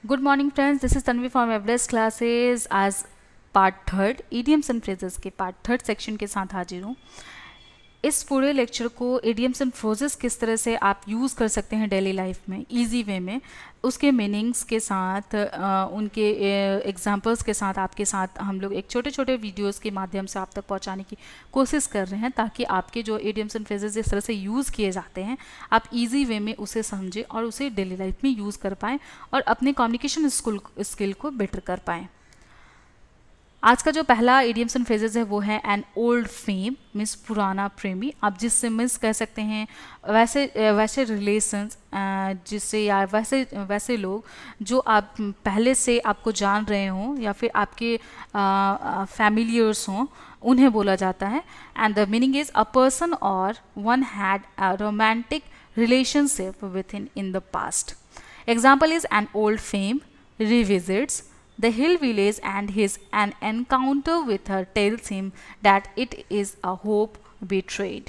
Good morning friends, this is Tanvi from Everest Classes as part third idioms and phrases के part third section के साथ हाजिर हूँ। इस पूरे लेक्चर को idioms and phrases किस तरह से आप यूज़ कर सकते हैं डेली लाइफ में इजी वे में, उसके मीनिंग्स के साथ उनके एग्जांपल्स के साथ आपके साथ हम लोग एक छोटे छोटे वीडियोस के माध्यम से आप तक पहुंचाने की कोशिश कर रहे हैं, ताकि आपके जो idioms and phrases इस तरह से यूज़ किए जाते हैं आप इजी वे में उसे समझें और उसे डेली लाइफ में यूज़ कर पाएँ और अपने कम्युनिकेशन स्किल को बेटर कर पाएँ। आज का जो पहला idioms and phrases है वो है एन ओल्ड फेम मीन्स पुराना प्रेमी। आप जिससे मीन्स कह सकते हैं वैसे रिलेशंस जिससे या वैसे लोग जो आप पहले से आपको जान रहे हों या फिर आपके फैमिलियर्स हों, उन्हें बोला जाता है। And the meaning is a person और one had a romantic relationship with in the past. Example is an old flame revisits the hill village and an encounter with her tells him that it is a hope betrayed.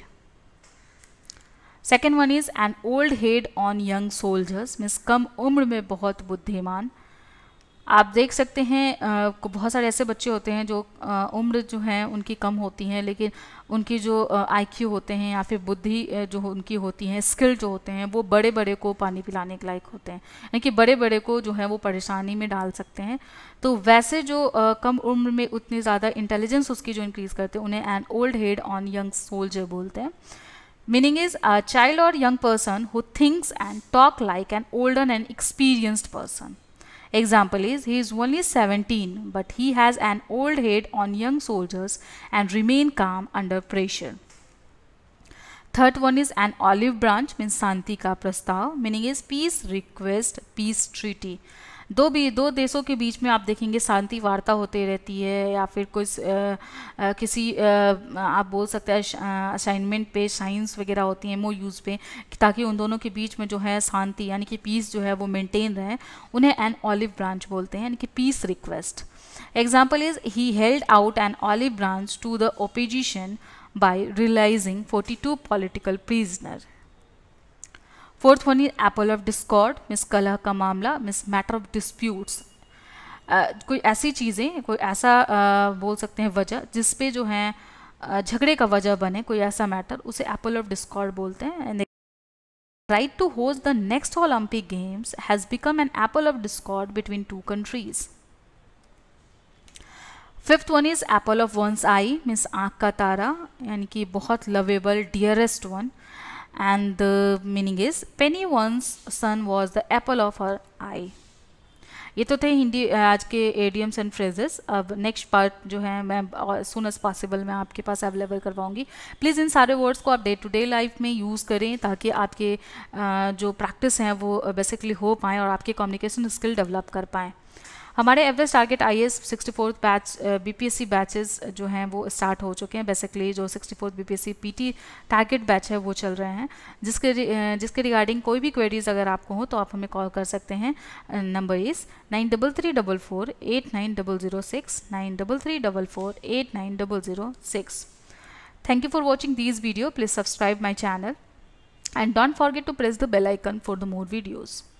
Second one is an old head on young soldiers means कम उम्र में बहुत बुद्धिमान। आप देख सकते हैं बहुत सारे ऐसे बच्चे होते हैं जो उम्र जो है उनकी कम होती हैं, लेकिन उनकी जो IQ होते हैं या फिर बुद्धि जो उनकी होती हैं, स्किल जो होते हैं, वो बड़े बड़े को पानी पिलाने के लायक होते हैं, यानी कि बड़े बड़े को जो है वो परेशानी में डाल सकते हैं। तो वैसे जो कम उम्र में उतनी ज़्यादा इंटेलिजेंस उसकी जो इंक्रीज़ करते हैं उन्हें an old head on young soldier बोलते हैं। मीनिंग इज अ चाइल्ड और young person who thinks and talk like an older and experienced person. Example is he is only 17 but he has an old head on young soldiers and remain calm under pressure. Third one is an olive branch means शांति का प्रस्ताव। Meaning is peace request, peace treaty. दो देशों के बीच में आप देखेंगे शांति वार्ता होती रहती है या फिर कोई किसी आप बोल सकते हैं असाइनमेंट पे साइंस वगैरह होती हैं MOUs पे, ताकि उन दोनों के बीच में जो है शांति यानी कि पीस जो है वो मेंटेन रहे, उन्हें एन ऑलिव ब्रांच बोलते हैं, यानी कि peace request. Example is he held out an olive branch to the opposition by releasing 42 political prisoner. Fourth one is apple of discord means कलह का मामला मिस मैटर ऑफ डिस्प्यूट्स। कोई ऐसी चीज़ें, कोई ऐसा बोल सकते हैं वजह जिस पे जो है झगड़े का वजह बने, कोई ऐसा मैटर, उसे एपल ऑफ डिस्कॉर्ड बोलते हैं। Right to host the next Olympic games has become an apple of discord between two countries. Fifth one is apple of one's eye means आँख का तारा, यानी कि बहुत lovable dearest one. And the meaning is Penny's son was the apple of her eye. ये तो थे हिंदी आज के idioms and phrases। अब नेक्स्ट पार्ट जो है मैं soon as possible मैं आपके पास अवेलेबल करवाऊंगी। प्लीज़ इन सारे वर्ड्स को आप डे टू डे लाइफ में यूज़ करें, ताकि आपके जो प्रैक्टिस हैं वो बेसिकली हो पाएँ और आपके कम्युनिकेशन स्किल डेवलप कर पाएँ। हमारे Everest target IAS 64th batch BPSC batches जो हैं वो स्टार्ट हो चुके हैं। बेसिकली जो 64th BPSC PT target batch है वो चल रहे हैं, जिसके रिगार्डिंग कोई भी क्वेरीज अगर आपको हो तो आप हमें कॉल कर सकते हैं। Number is 9334489006 9334489006। Thank you for watching these video. Please subscribe my channel and don't forget to press the bell icon for the more videos.